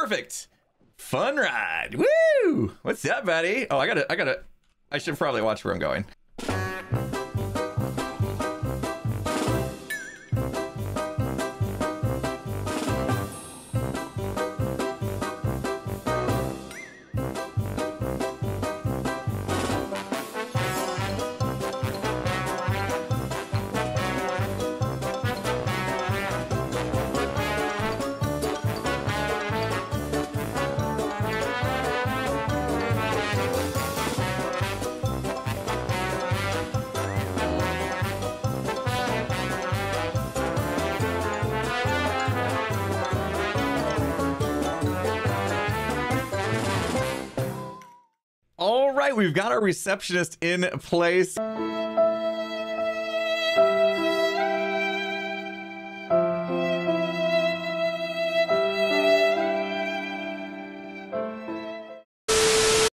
Perfect. Fun ride. Woo! What's up, buddy? Oh, I should probably watch where I'm going. All right, we've got our receptionist in place.